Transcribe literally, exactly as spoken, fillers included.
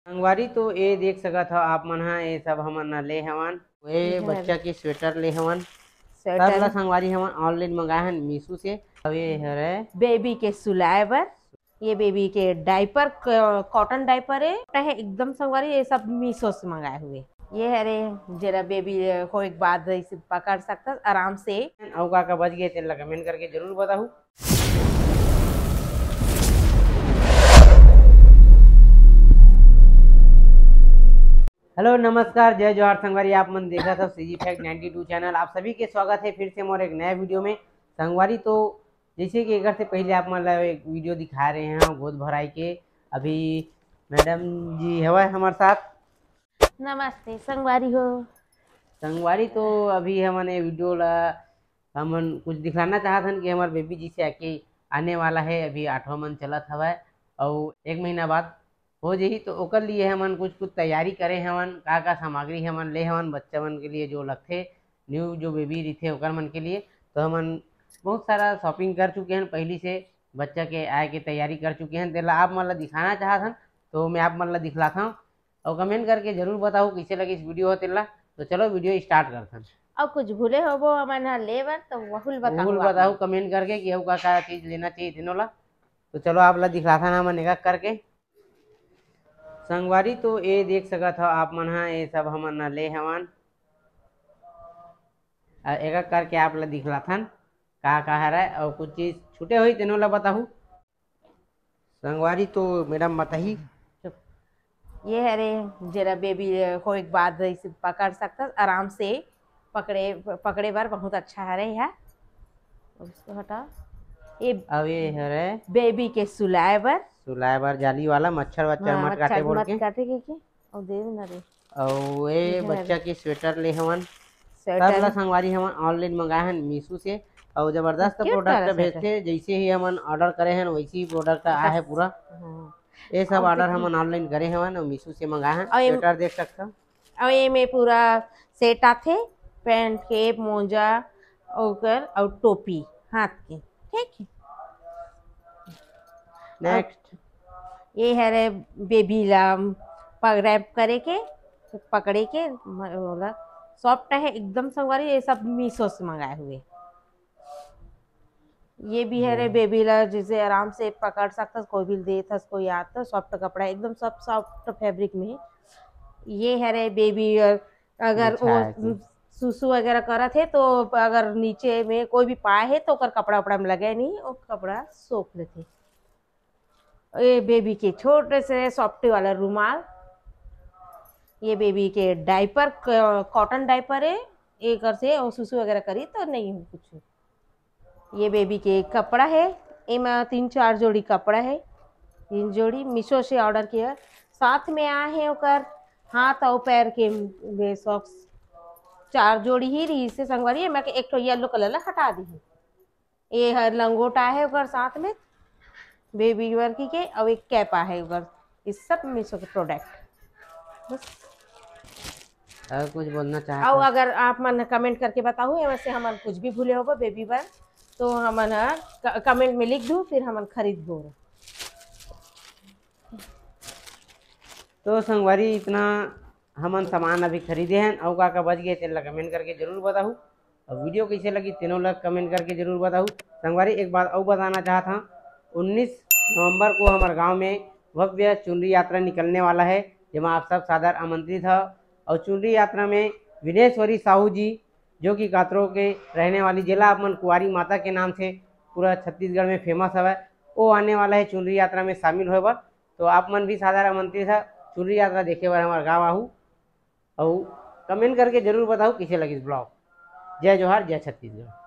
संगवारी तो ये देख सकत हो आप मन हा, ये सब हमन ले हवन। ये बच्चा के स्वेटर ले हवन। सब ला स्वेटर संगवारी हमन ऑनलाइन मंगाए हन मीशो से। अब ये हरे बेबी के सुलाए बर, ये बेबी के डायपर, कॉटन डायपर है है एकदम संगवारी। ये सब मीशो से मंगाए हुए। ये हरे जरा बेबी को एक बाद इसे पकड़ सकता आराम से। अउ का का बच गए तेला कमेंट करके जरूर बताऊ। हेलो नमस्कार जय जोहार संगवारी, आप मन देखा था CG fact ninety two channel. आप सभी के स्वागत है फिर से मोर एक नया वीडियो में। संगवारी तो जैसे कि एक से पहले आप मन एक वीडियो दिखा रहे हैं गोद भराई के। अभी मैडम जी हवा हमारे साथ। नमस्ते संगवारी हो। संगवारी तो अभी हमने वीडियो ला हमन कुछ दिखाना चाहत हन कि हमारे बेबी जी से आके आने वाला है। अभी आठवां मन चलत हवा और एक महीना बाद हो जाही, तो ओकर लिए हमन कुछ कुछ तैयारी करे हमन। का का सामग्री हमन ले हमन बच्चा मन के लिए जो लगथे, न्यू जो बेबी रही ओकर मन के लिए। तो हमन बहुत सारा शॉपिंग कर चुके हैं पहली से, बच्चा के आए के तैयारी कर चुके हैं। तेला आप मन ला दिखाना चाहत हन तो मैं आप मन ला दिखलाता हूँ और कमेंट करके जरूर बताओ कैसे लगे इस वीडियो हो तेला। तो चलो वीडियो स्टार्ट करते हैं। और कुछ भूले हो वो हमन लेबर तो वहुल बताओ भूल बताओ कमेंट करके कि का का चीज लेना चाहिए तीनों ला। तो चलो आप ला दिखलाता ना हमन एक करके। संगवारी तो ये देख सकत हो आप मन हा, ये सब हमन ले हवन। एक एक करके आप ला दिखलाथन का का हरा और कुछ चीज छूटे हुई तेनों ला बताहू। संगवारी तो मैडम बताही। ये हरे जरा बेबी को एक बाद इसे पकड़ सकता आराम से। पकड़े पकड़े बार बहुत अच्छा हरे है। उसको हटा। ये अब ये हरे बेबी के सुलाए बर, सुलाए बार जाली वाला मच्छर वच्छर मत काटे बोल के। काटे के के और दे ना रे। और ये बच्चा के स्वेटर ले हवन। सब ला स्वेटर संगवारी हमन ऑनलाइन मंगाए हन मीशो से और जबरदस्त प्रोडक्ट भेजते। जैसे ही हमन ऑर्डर करे हैं वैसे ही प्रोडक्ट आया है पूरा। ये सब ऑर्डर हमन ऑनलाइन करे हवन और मीशो से मंगाए हैं। स्वेटर देख सकते हो और ये में पूरा सेट आथे, पैंट के मोजा और और टोपी हाथ की। ठीक है। नेक्स्ट ये है बेबी ला रैप करे के पकड़े के बोला सॉफ्ट है एकदम संगवारी। ये सब मीशो से मंगाए हुए। ये भी है रे बेबी ला जिसे आराम से पकड़ सकता, कोई भी दे था कोई आता। सॉफ्ट कपड़ा एकदम सब सॉफ्ट फैब्रिक में। ये है रे बेबी अगर वो सुसु वगैरह करा थे तो अगर नीचे में कोई भी पाए है तो कपड़ा वपड़ा में लगे नहीं और कपड़ा सोख लेते। ये बेबी के छोटे से सॉफ्टी वाला रुमाल। ये बेबी के डायपर, कॉटन डायपर है। एक से और सुसु वगैरह करी तो नहीं हो कुछ। ये बेबी के कपड़ा है। इनमें तीन चार जोड़ी कपड़ा है। तीन जोड़ी मीशो से ऑर्डर किया। साथ में आए हैं ओकर हाथ और पैर के सॉक्स। चार जोड़ी ही रही से संगवारी। मैं एक तो येलो कलर ला हटा दी। ये हर लंगोटा है ओकर साथ में बेबी वर्की के और एक कैपा है ओकर। इस सब मीशो के प्रोडक्ट बस। और कुछ बोलना चाहते और अगर आप मन कमेंट करके बताओ वैसे हमन कुछ भी भूले हो बेबी बर तो हमन कमेंट में लिख दू, फिर हमन खरीद दो। तो संगवारी इतना हमन सामान अभी खरीदे हैं और का का बच गए तेला कमेंट करके जरूर बताऊ। और वीडियो कैसे लगी तीनों लोग कमेंट करके जरूर बताऊ। संगवारी एक बात और बताना चाहता हूँ, उन्नीस नवंबर को हमारे गांव में भव्य चुनरी यात्रा निकलने वाला है, जिसमें आप सब सादर आमंत्रित है। और चुनरी यात्रा में विनेश्वरी साहू जी जो कि कातरों के रहने वाली जिला अपन कुंवारी माता के नाम से पूरा छत्तीसगढ़ में फेमस है, वो आने वाला है चुनरी यात्रा में शामिल होए बर। तो आप मन भी सादर आमंत्रित है चुनरी यात्रा देखे बर हमारे गाँव आहू। और कमेंट करके जरूर बताओ कैसे लगी इस ब्लॉग। जय जोहार जय छत्तीसगढ़।